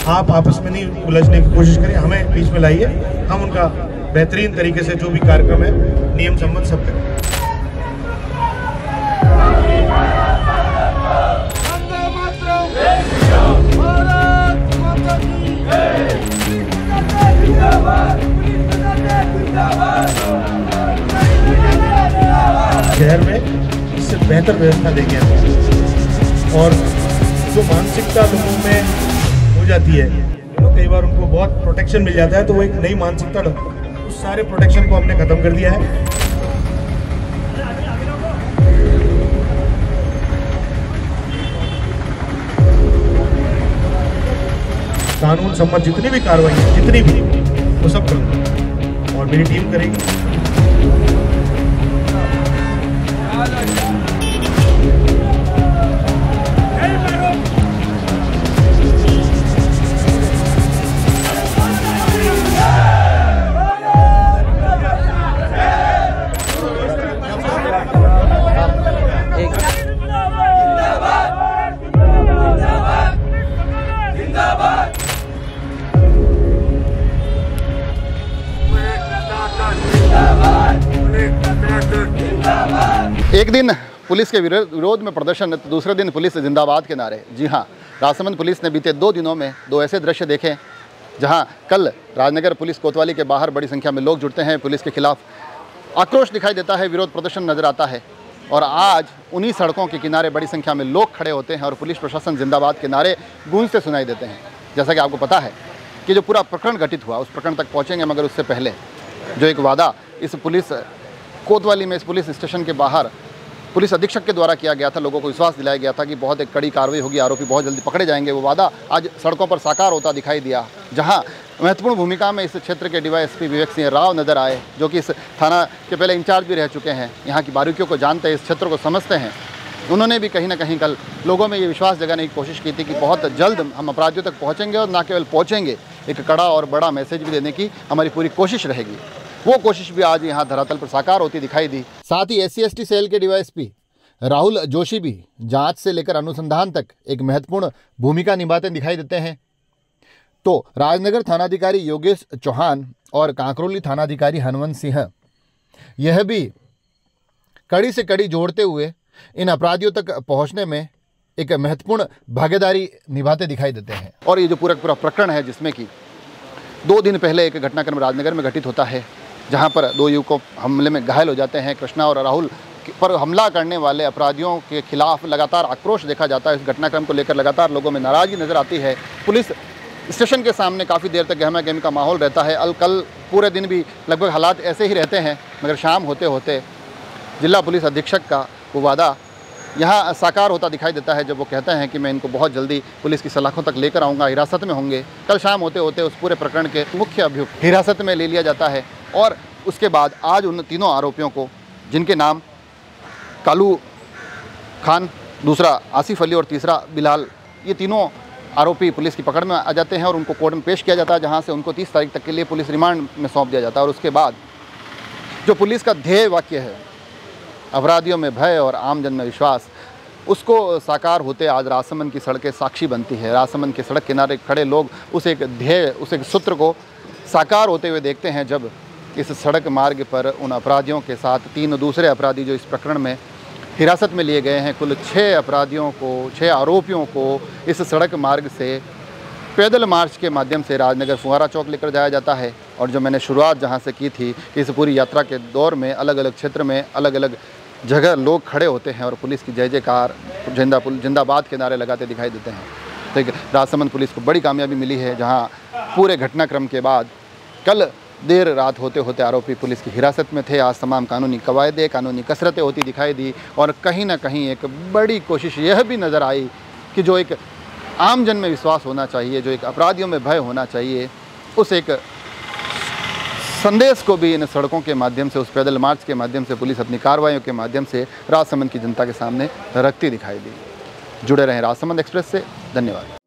आप आपस में नहीं उलझने की कोशिश करें, हमें बीच में लाइए, हम उनका बेहतरीन तरीके से जो भी कार्यक्रम है नियम संबंध सब करें। शहर में इससे बेहतर व्यवस्था देंगे और जो मानसिकता लोगों में हो जाती है, कई बार उनको बहुत प्रोटेक्शन मिल जाता है तो वो एक नई मानसिकता, उस सारे प्रोटेक्शन को हमने खत्म कर दिया है। कानून सम्मत जितनी भी कार्रवाई है, जितनी भी, वो सब करूँगा और मेरी टीम करेगी। एक दिन पुलिस के विरोध में प्रदर्शन, तो दूसरे दिन पुलिस जिंदाबाद के नारे। जी हाँ, राजसमंद पुलिस ने बीते 2 दिनों में 2 ऐसे दृश्य देखे जहां कल राजनगर पुलिस कोतवाली के बाहर बड़ी संख्या में लोग जुटते हैं, पुलिस के खिलाफ आक्रोश दिखाई देता है, विरोध प्रदर्शन नजर आता है। और आज उन्हीं सड़कों के किनारे बड़ी संख्या में लोग खड़े होते हैं और पुलिस प्रशासन जिंदाबाद के नारे गूंजते सुनाई देते हैं। जैसा कि आपको पता है कि जो पूरा प्रकरण घटित हुआ उस प्रकरण तक पहुँचेंगे, मगर उससे पहले जो एक वादा इस पुलिस कोतवाली में, इस पुलिस स्टेशन के बाहर पुलिस अधीक्षक के द्वारा किया गया था, लोगों को विश्वास दिलाया गया था कि बहुत एक कड़ी कार्रवाई होगी, आरोपी बहुत जल्दी पकड़े जाएंगे, वो वादा आज सड़कों पर साकार होता दिखाई दिया। जहां महत्वपूर्ण भूमिका में इस क्षेत्र के डीवाईएसपी विवेक सिंह राव नजर आए, जो कि इस थाना के पहले इंचार्ज भी रह चुके हैं, यहाँ की बारीकियों को जानते हैं, इस क्षेत्र को समझते हैं। उन्होंने भी कहीं ना कहीं कल लोगों में ये विश्वास जगाने की कोशिश की थी कि बहुत जल्द हम अपराधियों तक पहुँचेंगे और न केवल पहुँचेंगे, एक कड़ा और बड़ा मैसेज भी देने की हमारी पूरी कोशिश रहेगी। वो कोशिश भी आज यहाँ धरातल पर साकार होती दिखाई दी। साथ ही SC/ST सेल के डीवाईएसपी राहुल जोशी भी जांच से लेकर अनुसंधान तक एक महत्वपूर्ण भूमिका निभाते दिखाई देते हैं। तो राजनगर थानाधिकारी योगेश चौहान और कांकरोली थानाधिकारी हनुमंत सिंह यह भी कड़ी से कड़ी जोड़ते हुए इन अपराधियों तक पहुंचने में एक महत्वपूर्ण भागीदारी निभाते दिखाई देते हैं। और ये जो पूरा प्रकरण है, जिसमें कि 2 दिन पहले एक घटनाक्रम राजनगर में घटित होता है, जहां पर 2 युवकों हमले में घायल हो जाते हैं। कृष्णा और राहुल पर हमला करने वाले अपराधियों के खिलाफ लगातार आक्रोश देखा जाता है। इस घटनाक्रम को लेकर लगातार लोगों में नाराजगी नजर आती है। पुलिस स्टेशन के सामने काफ़ी देर तक गहमा गहमी का माहौल रहता है। कल पूरे दिन भी लगभग हालात ऐसे ही रहते हैं, मगर शाम होते होते जिला पुलिस अधीक्षक का वो वादा यहाँ साकार होता दिखाई देता है, जब वो कहते हैं कि मैं इनको बहुत जल्दी पुलिस की सलाखों तक लेकर आऊँगा, हिरासत में होंगे। कल शाम होते होते उस पूरे प्रकरण के मुख्य अभियुक्त हिरासत में ले लिया जाता है और उसके बाद आज उन तीनों आरोपियों को, जिनके नाम कालू खान, दूसरा आसिफ अली और तीसरा बिलाल, ये तीनों आरोपी पुलिस की पकड़ में आ जाते हैं और उनको कोर्ट में पेश किया जाता है, जहां से उनको 30 तारीख तक के लिए पुलिस रिमांड में सौंप दिया जाता है। और उसके बाद जो पुलिस का ध्येय वाक्य है, अपराधियों में भय और आमजन में विश्वास, उसको साकार होते आज राजसमंद की सड़कें साक्षी बनती है। राजसमंद के सड़क किनारे खड़े लोग उस एक ध्येय, उस एक सूत्र को साकार होते हुए देखते हैं, जब इस सड़क मार्ग पर उन अपराधियों के साथ 3 दूसरे अपराधी जो इस प्रकरण में हिरासत में लिए गए हैं, कुल 6 अपराधियों को, 6 आरोपियों को इस सड़क मार्ग से पैदल मार्च के माध्यम से राजनगर फुहारा चौक लेकर जाया जाता है। और जो मैंने शुरुआत जहां से की थी, इस पूरी यात्रा के दौर में अलग अलग क्षेत्र में अलग अलग जगह लोग खड़े होते हैं और पुलिस की जय जयकार, जिंदाबाद के नारे लगाते दिखाई देते हैं। तो एक राजसमंद पुलिस को बड़ी कामयाबी मिली है, जहां पूरे घटनाक्रम के बाद कल देर रात होते होते आरोपी पुलिस की हिरासत में थे। आज तमाम कानूनी कवायदे, कानूनी कसरतें होती दिखाई दी और कहीं ना कहीं एक बड़ी कोशिश यह भी नज़र आई कि जो एक आम जन में विश्वास होना चाहिए, जो एक अपराधियों में भय होना चाहिए, उस एक संदेश को भी इन सड़कों के माध्यम से, उस पैदल मार्च के माध्यम से पुलिस अपनी कार्रवाइयों के माध्यम से राजसमंद की जनता के सामने रखती दिखाई दी। जुड़े रहें राजसमंद एक्सप्रेस से। धन्यवाद।